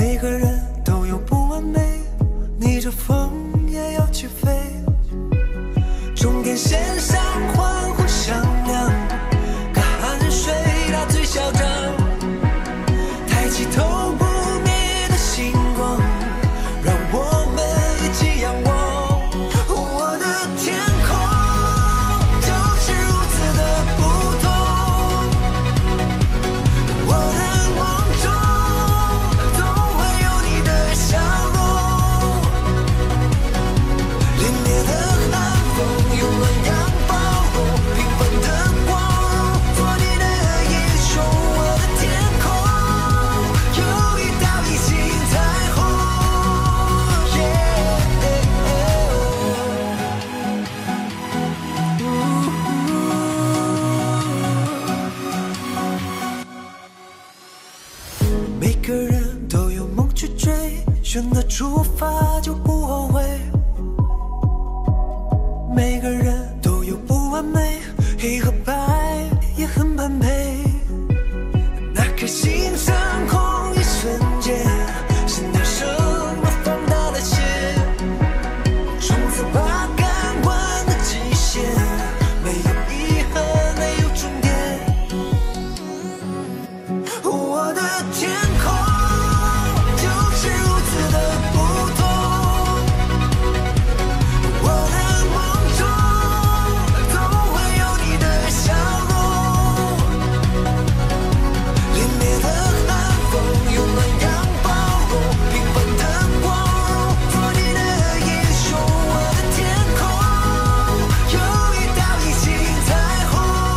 每个人都有不完美，逆着风也要起飞。终点线上欢呼响亮，看着谁他最嚣张，抬起头不灭的星光，让我们一起仰望。我的天空就是如此的不同，我的梦中总会有你的笑容，凛冽的寒风用暖阳包容，平凡的光做你的英雄。我的天空有一道隐形彩虹，每个人都有梦去追，选择出发就不后悔。每个人都有不完美，黑和白也很般配。那颗心升空一瞬间，心跳声都放大了些，冲刺吧敢问的极限，没有遗憾，没有终点。我的天空就是如此的不同，我的梦中总会有你的笑容，凛冽的寒风用暖阳包容，平凡的光做你的英雄。我的天空有一道隐形彩虹，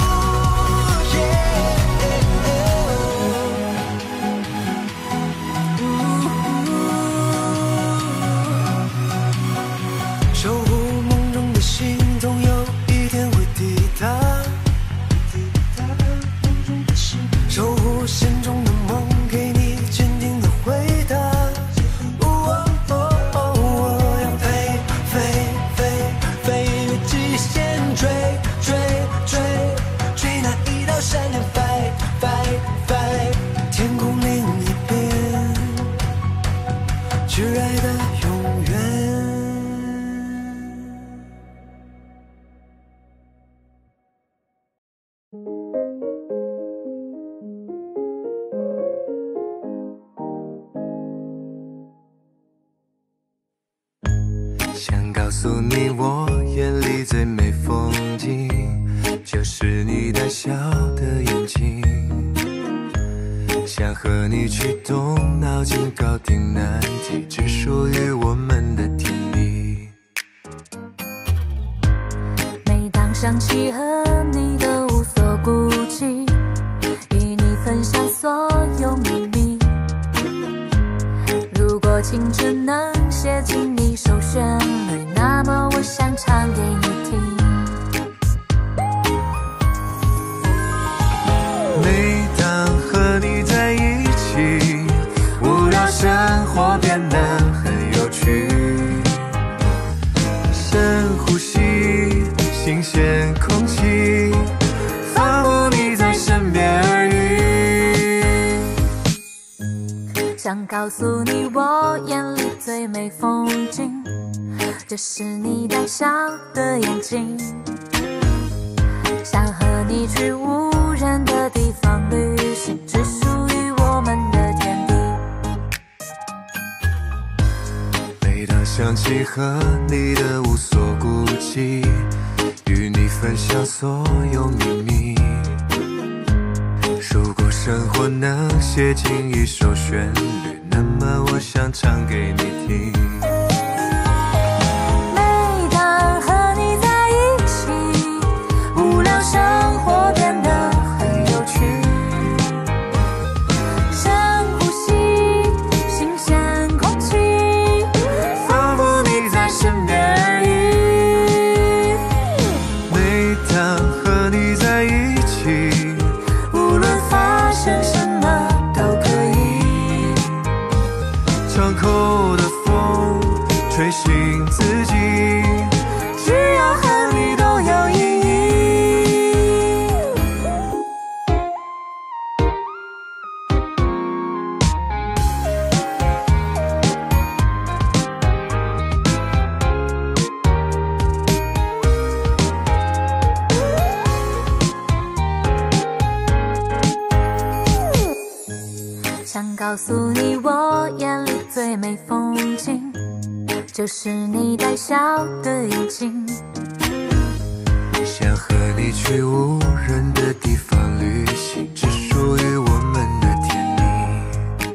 守护梦中的心，总有一天会抵达。守护心中的梦，给你坚定的回答。我要飞飞飞飞越极限，追追追追那一道闪电，fight fight fight，天空另一边，挚爱的永远。 想告诉你，我眼里最美风景，就是你带笑的眼睛。想和你去动脑筋，搞定难题，只属于我们的甜蜜。 每当想起和你的无所顾忌，与你分享所有秘密。如果青春能写进一首旋律，那么我想唱给你听。 每当和你在一起，无聊生活变得很有趣。深呼吸新鲜空气，仿佛你在身边而已。 想告诉你，我眼里最美风景，就是你带笑的眼睛。想和你去无人的地方旅行，只属于我们的天地。 每当想起和你的无所顾忌，与你分享所有秘密。如果生活能写进一首旋律，那么我想唱给你听。 每当和你在一起，无聊生活变得很有趣。深呼吸新鲜空气， 仿佛你在身边而已。每当和你在一起， 无论发生什么都可以。 窗口的风吹醒自己， 只要和你都有意义。 告诉你，我眼里最美风景，就是你带笑的眼睛。 想和你去无人的地方旅行，只属于我们的甜蜜。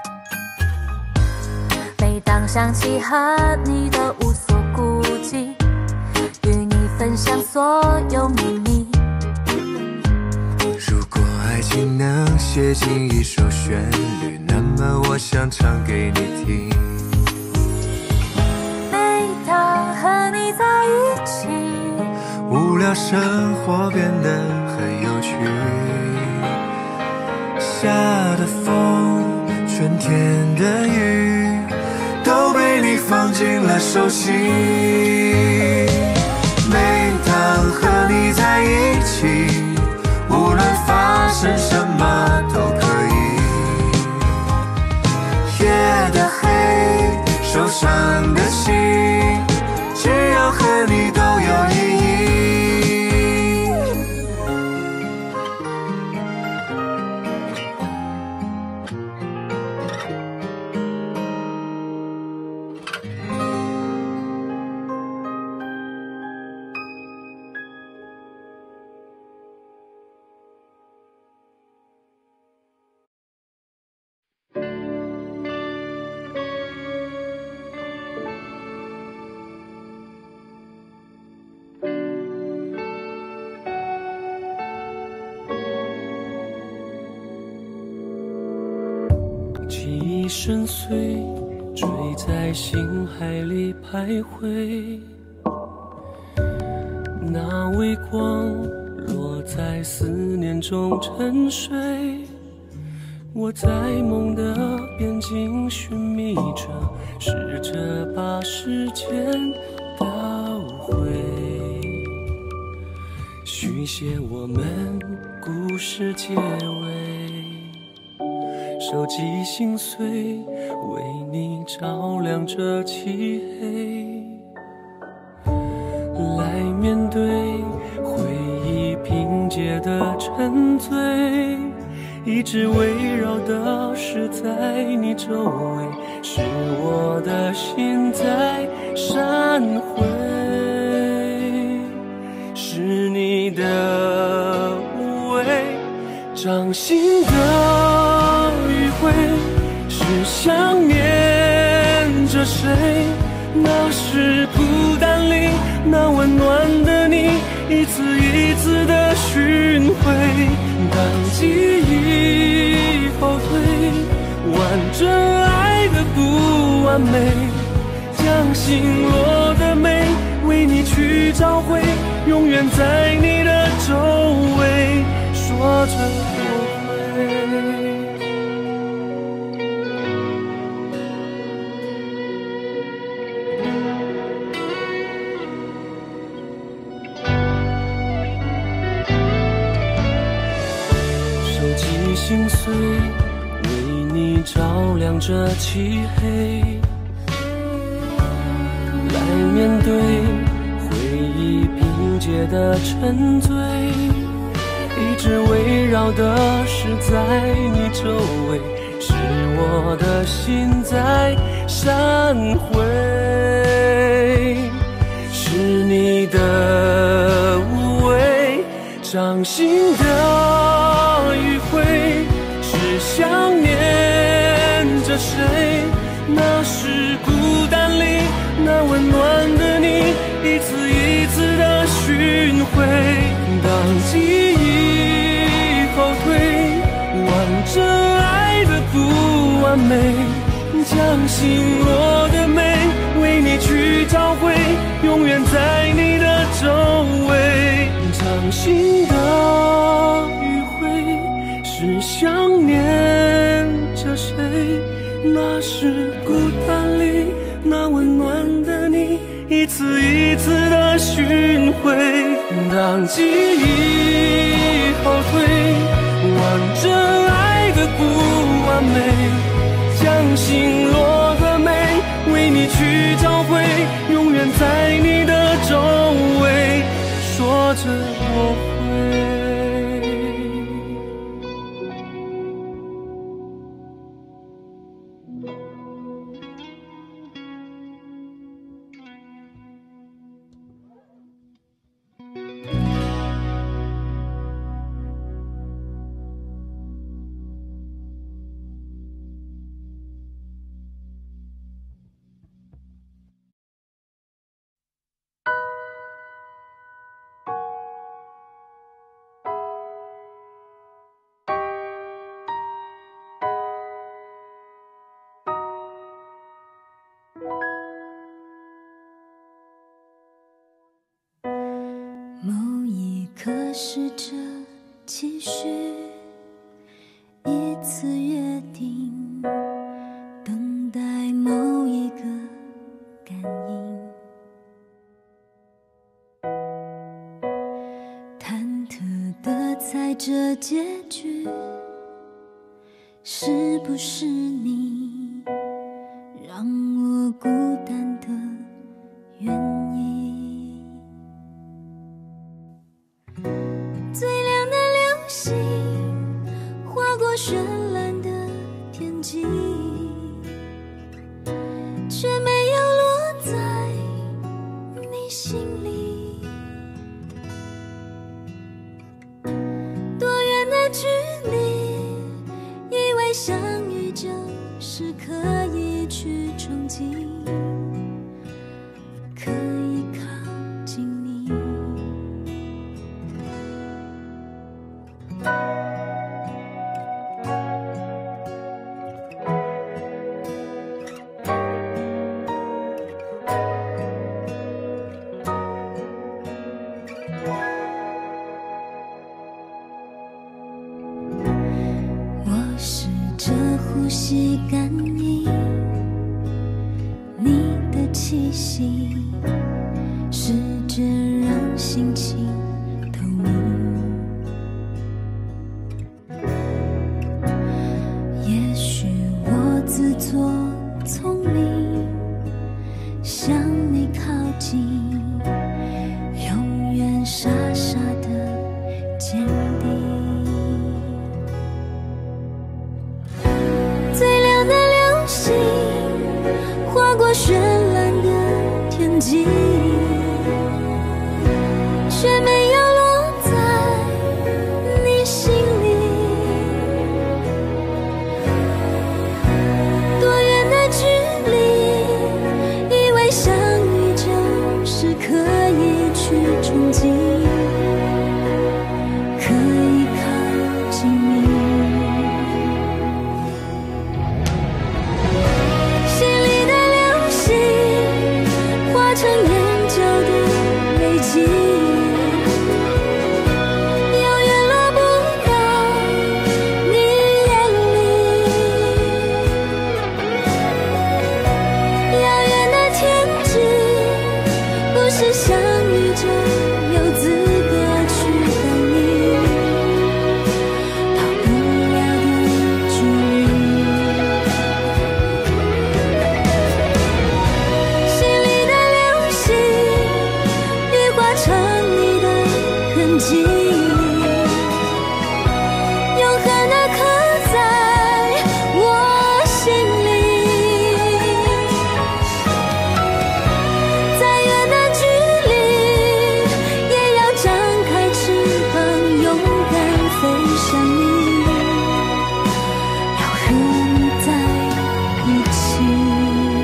每当想起和你的无所顾忌，与你分享所有秘密。 如果爱情能写进一首旋律，那么我想唱给你听。 每当和你在一起， 无聊生活变得很有趣，下的风，春天的雨，都被你放进了手心。每当和你在一起，无论发生什么都可以。夜的黑，受伤的心，只要和你都有意义。 记忆深邃，坠在心海里徘徊。那微光落在思念中沉睡。我在梦的边境寻觅着，试着把时间倒回，续写我们故事结尾。手机心碎，为你照亮这漆黑。来面对回忆拼接的沉醉，一直围绕的是在你周围，是我的心在闪回，是你的无畏，掌心的余晖，是想念着谁，那是孤单里那温暖的你，一次一次的寻回。当记忆后退，完整爱的不完美，将心落的美为你去找回，永远在你的周围，说着我会。心碎，为你照亮这漆黑。来面对回忆拼接的沉醉，一直围绕的是在你周围，是我的心在闪回，是你的无畏，掌心的余晖，是想念着谁，那是孤单里那温暖的你，一次一次的寻回。当记忆后退，完整爱的不完美，将心落的美为你去找回，永远在你的周围。掌心的余晖，是想念着谁，那是孤单里那温暖的你，一次一次的寻回。当记忆后退，完整爱的不完美，将心落的美为你去找回，永远在你的周围，说着我会。 某一刻试着期许一次约定，等待某一个感应，忐忑地猜着结局是不是你让我孤单的原因。最亮的流星划过绚烂的天际，却没有落在你心里。多远的距离，以为相遇就是可以去憧憬，可以靠近你。我试着呼吸感应你的气息，试着让心情透明。也许我自作聪明，向你靠近，永远傻傻的坚定。最亮的流星划过绚烂的天际，却没有落在你心里。多远的距离，以为相遇就是可以去憧憬，可以靠近你。心里的流星化成眼角的泪迹，永远落不到你眼里。遥远的天际，不是相遇就有资格去等你，到不了的距离。心里的流星，雨化成你的痕迹，永恒地刻在我心里。再远的距离，也要张开翅膀，勇敢飞向你，要和你在一起。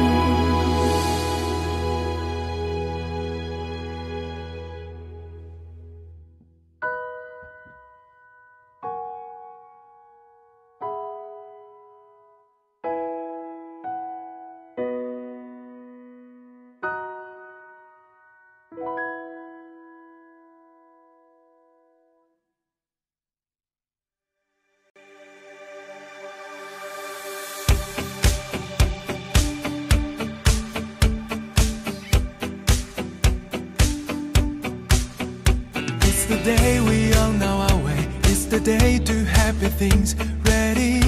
It's the day we all know our way. It's the day to happy things ready.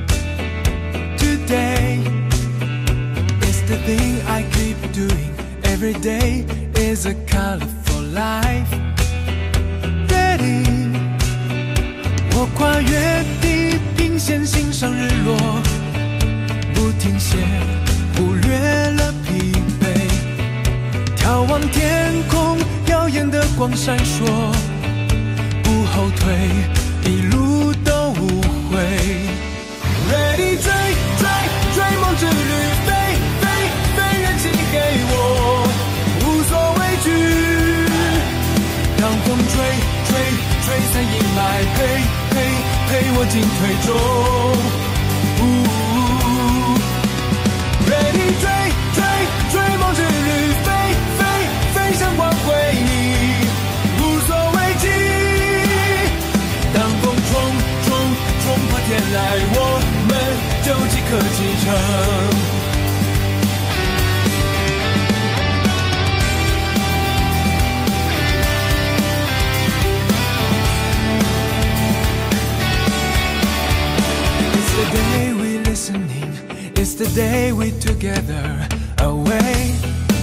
Today is the thing I keep doing. Every day is a colorful life. Ready. 我跨越地平线，欣赏日落，不停歇，忽略了疲惫，眺望天空，耀眼的光闪烁，不后退，一路都无悔。Ready 追梦之旅，飞跃漆黑，我无所畏惧。让风吹散阴霾，陪我进退中。Ready 追 Yesterday we together away.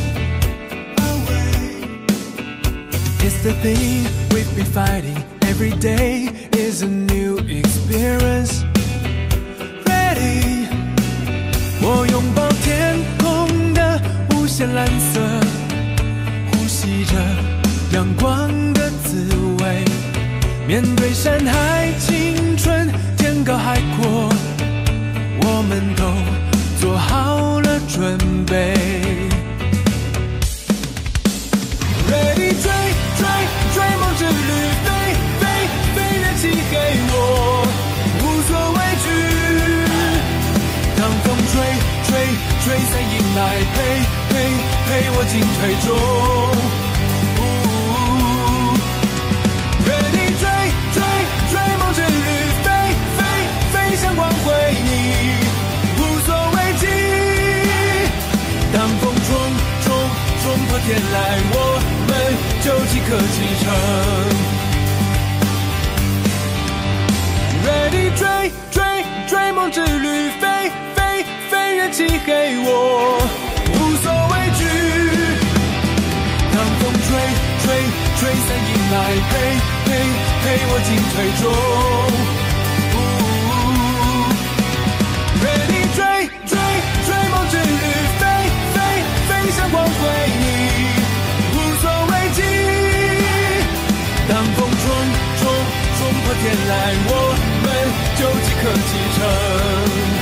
It's the thing we've been fighting. Every day is a new experience. Ready， 我拥抱天空的无限蓝色，呼吸着阳光的滋味。面对山海青春，天高海阔，我们都做好了准备。Ready， 追梦之旅，飞跃漆黑，我无所畏惧。当风吹散阴霾，陪我进退中。Ready， 追梦之旅，飞向光辉，你无所畏惧。当风冲破天来，我们就即刻启程。Ready， 追梦之旅，飞跃漆黑，我无所畏惧。当风吹散阴霾，陪我进退中。Ready， 追梦之旅，飞向光辉，你无所畏惧。当风冲破天来，我们就即刻启程。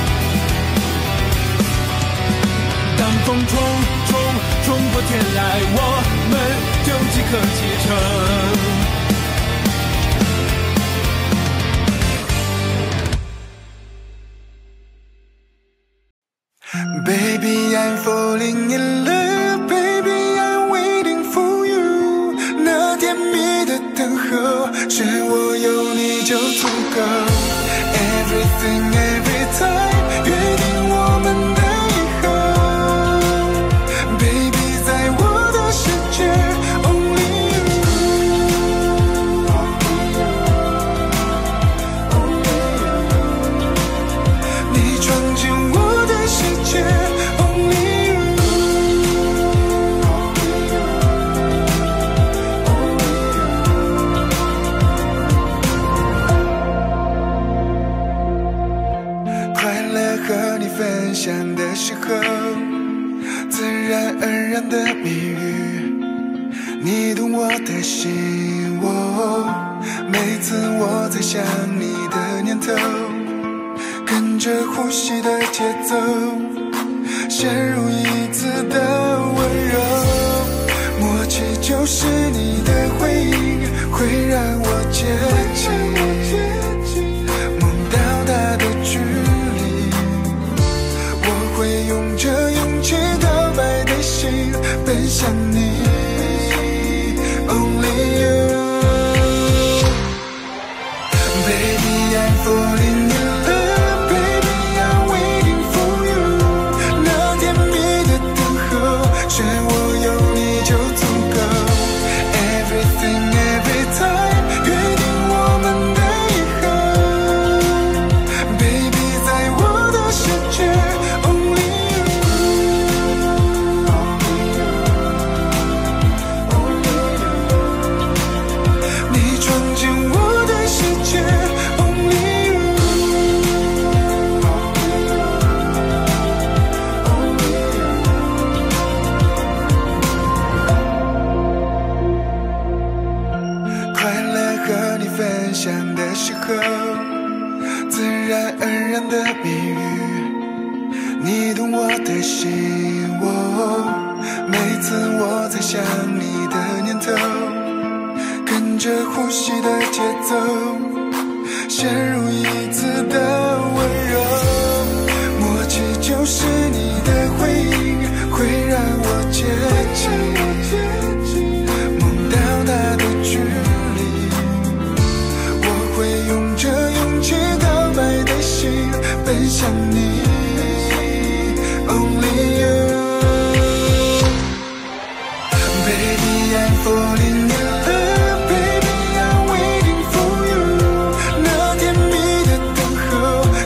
当风冲破天来，我们就即刻启程。 Baby, I'm falling in love. Baby, I'm waiting for you. 那甜蜜的等候，是我有你就足够。Everything, every time， 约定我们的以后。Baby， 在我的世界 ，Only you。你闯进我的世界。分享的时候，自然而然的蜜语，你懂我的心。每次我在想你的念头，跟着呼吸的节奏，陷入一次的温柔。默契就是你的回应，会让我接近梦到达的距离。会用着勇气告白的心奔向你 Only you Baby I'm falling in love Baby I'm waiting for you 那甜蜜的等候是我有你就足够 Everything every time 约定我们的以后 Baby 在我的世界自然而然的蜜语，你懂我的心。每次我在想你的念头，跟着呼吸的节奏，陷入一次的温柔。默契就是你的回应，会让我接近梦到达的距离。会用着勇气告白的心奔向你 Only you Baby I'm falling in love Baby I'm waiting for you 那甜蜜的等候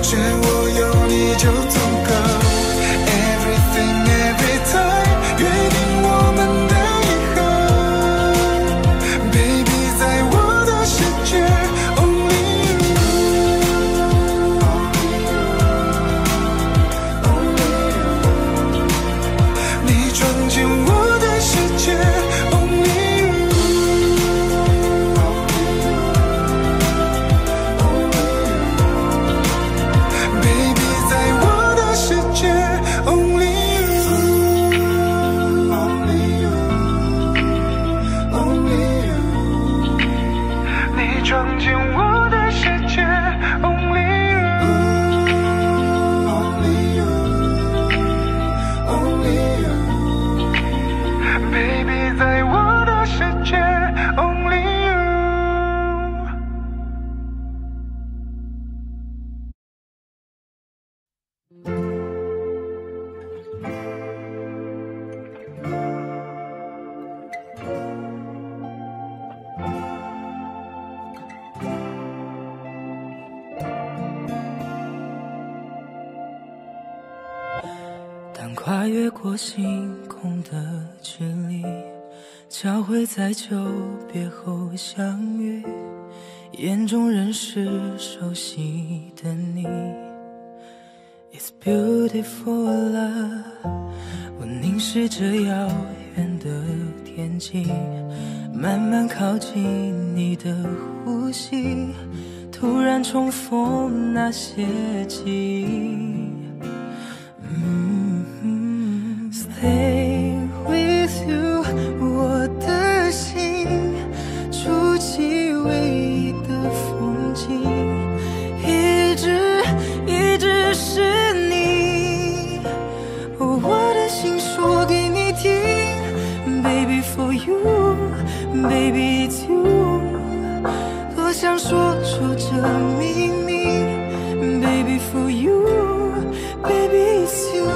跨越过星空的距离，交汇在久别后相遇，眼中仍是熟悉的你。 It's beautiful love， 我凝视着遥远的天际，慢慢靠近你的呼吸，突然重逢那些记忆。Stay with you， 我的心，筑起唯一的风景，一直是你。我的心说给你听 ，Baby for you，Baby it's you， 多想说出这秘密 ，Baby for you，Baby it's you。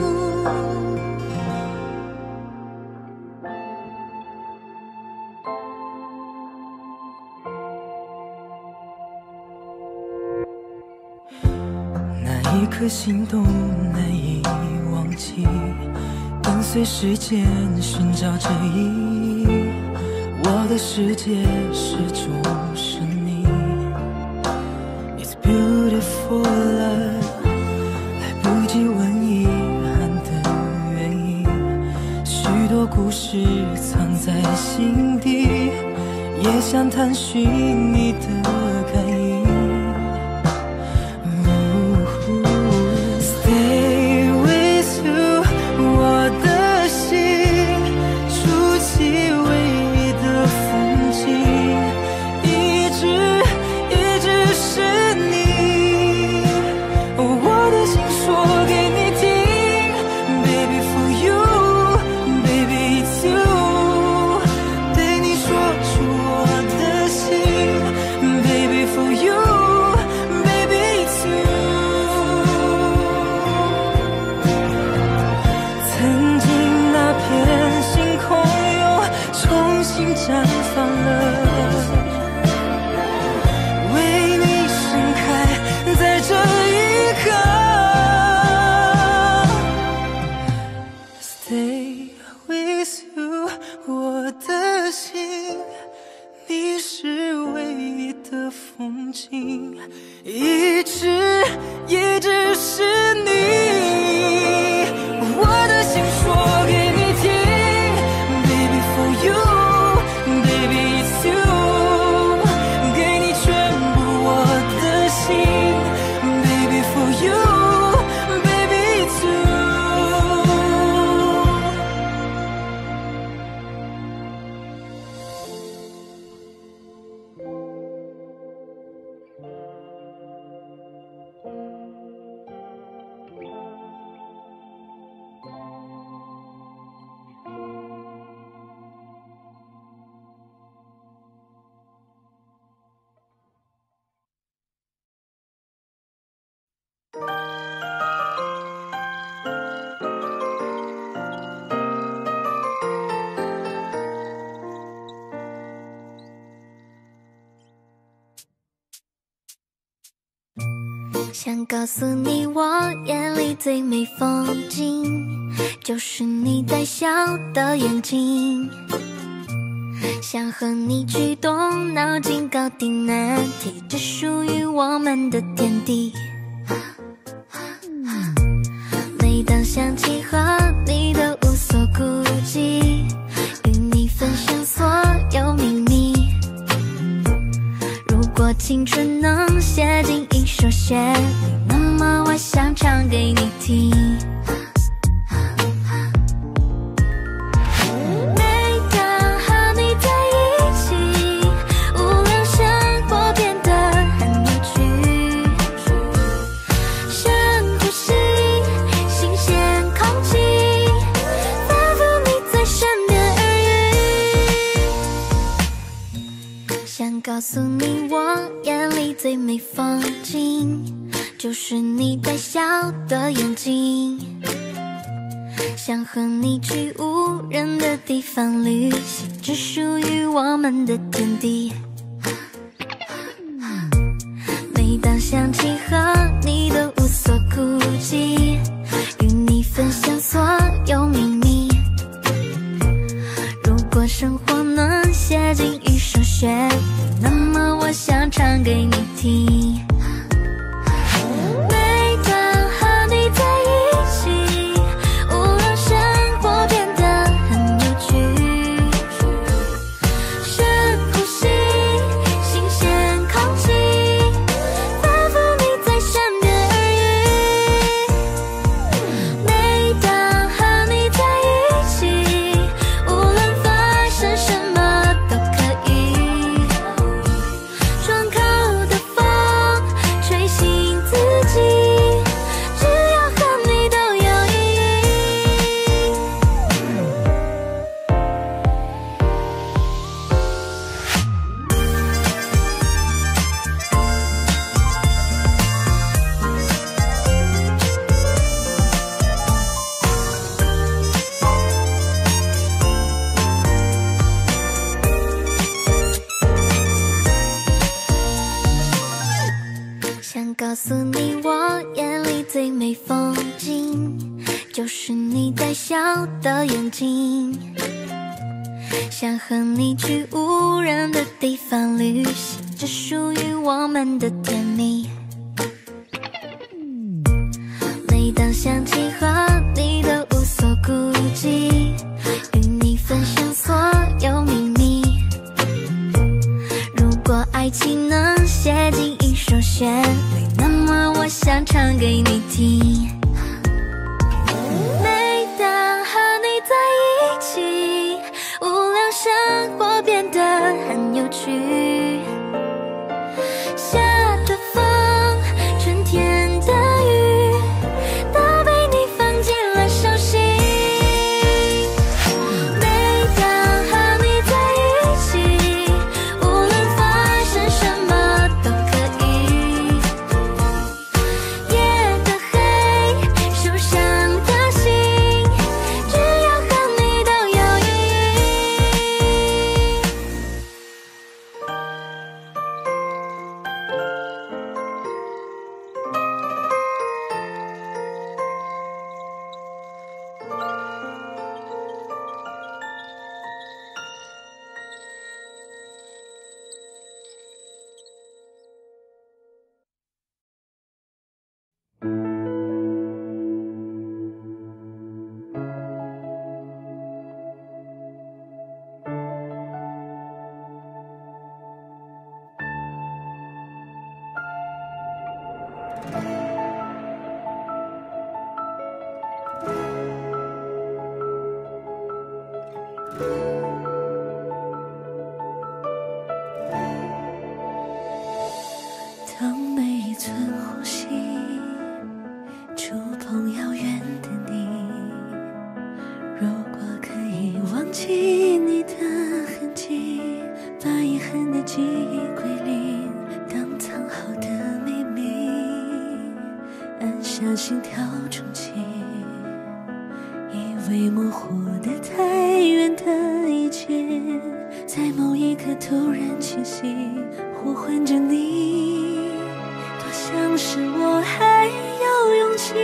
一颗心动难以忘记，跟随时间寻找着意义。我的世界始终是你。It's beautiful love， 来不及问遗憾的原因，许多故事藏在心底，也想探寻你的感应。 绽放了，为你盛开在这一刻。Stay with you， 我的心，你是唯一的风景，一直是你。我的心说给你听 ，Baby for you。 想告诉你，我眼里最美风景，就是你带笑的眼睛。想和你去动脑筋，搞定难题，这属于我们的天地。每当想起和你的无所顾忌，与你分享所有秘密。如果青春能写进一首旋律，那么我想唱给你听。每当和你在一起，无论生活变得很有趣，深呼吸新鲜空气，仿佛你在身边耳语。想告诉你，我眼里最美风景，就是你带笑的眼睛。想和你去无人的地方旅行，只属于我们的天地。每当想起和你的无所顾忌，与你分享所旋律，那么我想唱给你听。每当和你在一起，无论生活变得很有趣，深呼吸新鲜空气，仿佛你在身边耳语。每当和你在一起，无论发生什么都可以，窗口的风吹醒自己，只要和你都有意义。想告诉你，我眼里最美风景，就是你带笑的眼睛。想和你去无人的地方旅行，这属于我们的甜蜜。每当想起和你的无所顾忌，与你分享所有秘密。如果爱情能写进一首旋律，那么我想唱给你听。每当和你在一起，无论生活变得很有趣，夏的风，春天的雨，都被你放进了手心。每当和你在一起，无论发生什么都可以，夜的黑，受伤的心，只要和你都有意义。 当每一寸呼吸触碰遥远的你，如果可以忘记你的痕迹，把遗憾的记忆归零，当藏好的秘密按下心跳重启，以为模糊的太远的一切，在某一刻突然清晰，呼唤着你，多像是我还有勇气，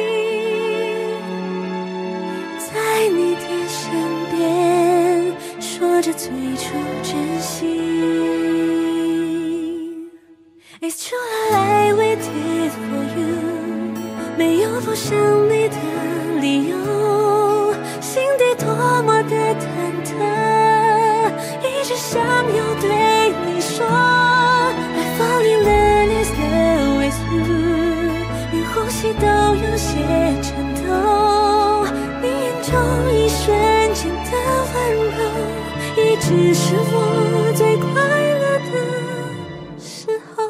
在你的身边说着最初真心。It's true I waited for you， 没有不想你的理由，心底多么的忐忑，一直想要对你说 I fall in love is the way through， 连呼吸都有些颤抖，你眼中一瞬间的温柔，一直是我最快乐的时候。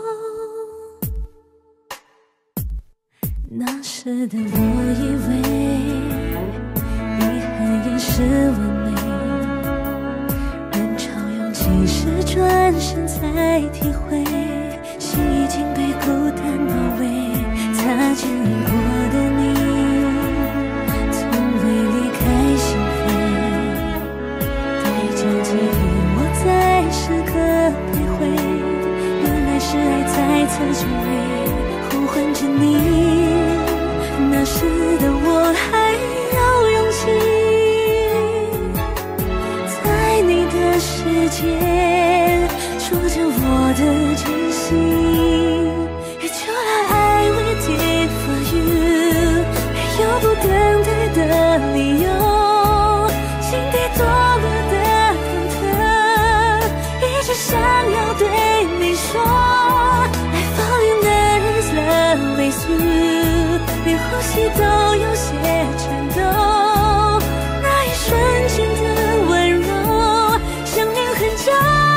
那时的我以为遗憾也是完美，人潮拥挤时转身才体会，心已经被孤单包围，擦肩而过的你从未离开心扉，带着记忆我在时刻徘徊，原来是爱在侧身位呼唤着你，那时的我还有勇气，在你的世界说着我的真心。就来爱 we did for you， 没有不等待的理由，心底多了的忐忑，一直想要对你说 I fall in love with you， 连呼吸都有些颤抖，那一瞬间的温柔想念很久。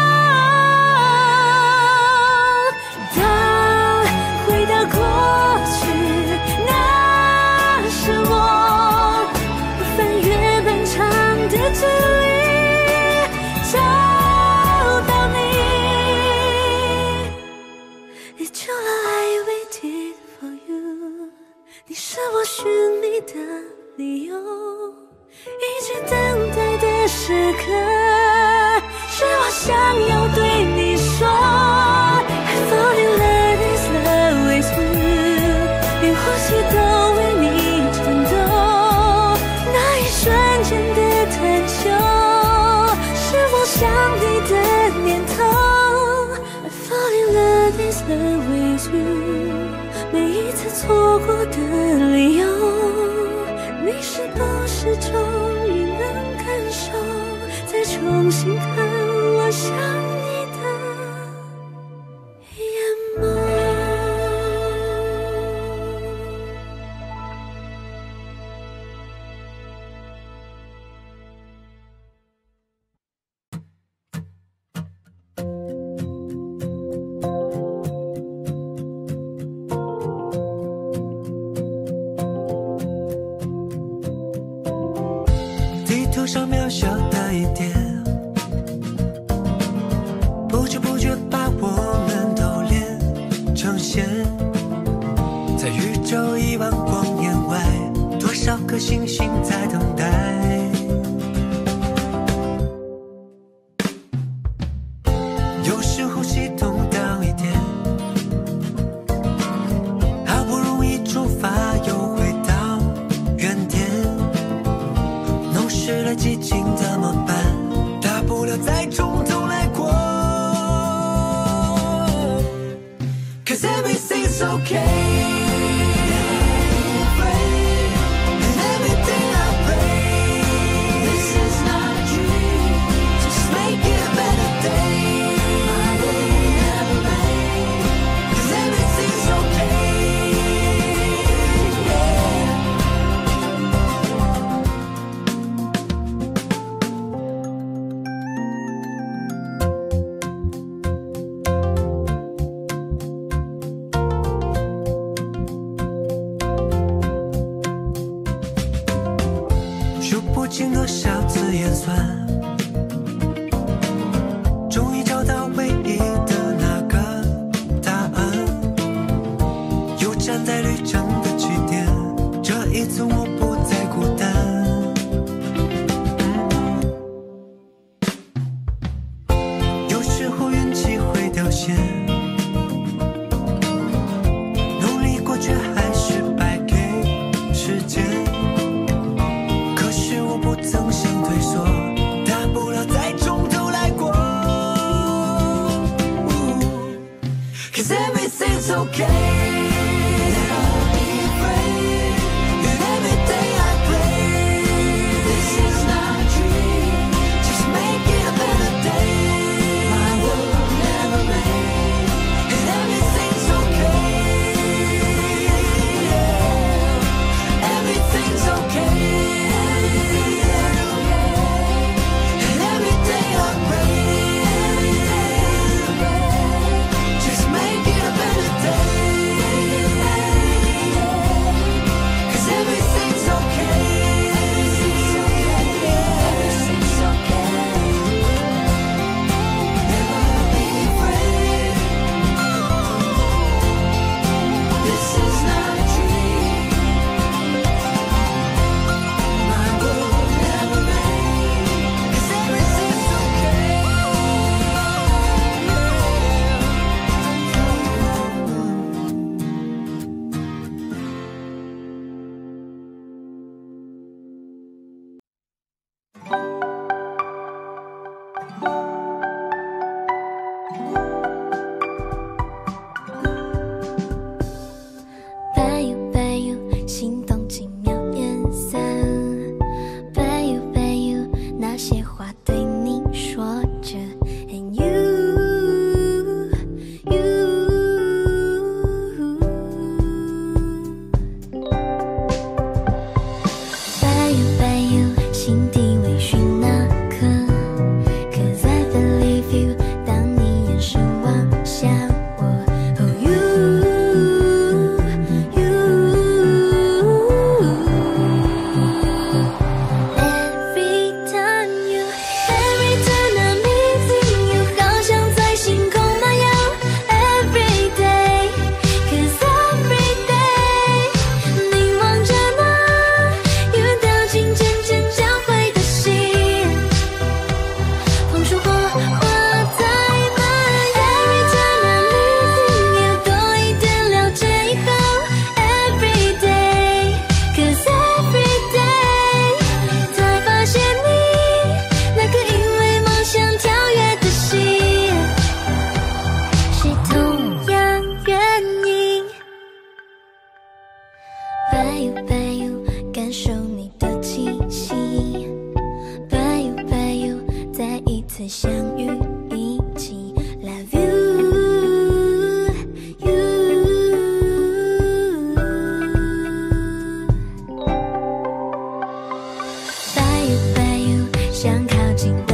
过去，那是我翻越漫长的距离找到你。你就了爱 we did for you， 你是我寻觅的理由，一直等待的时刻，是我想要对你说 I fall in love is love with you， 连呼吸都为你颤抖，那一瞬间的探求，是我想你的念头 I fall in love is love with you， 每一次错过的理由，你是不是终于能感受，再重新看我想你的眼眸。 地图上渺小的一点，不知不觉把我们都连成线。在宇宙1万光年外，多少颗星星在等待。有时候系统当一点，好不容易出发又回到原点。弄湿了激情怎么办？大不了再从头来过。Cause everything's okay。数不清多少次演算，终于找到唯一的那个答案。又站在旅程的起点，这一次我不再孤单。有时候运气会掉线，努力过却还是败给时间。我不曾想退缩， 次相遇一起 Love you By you 想靠近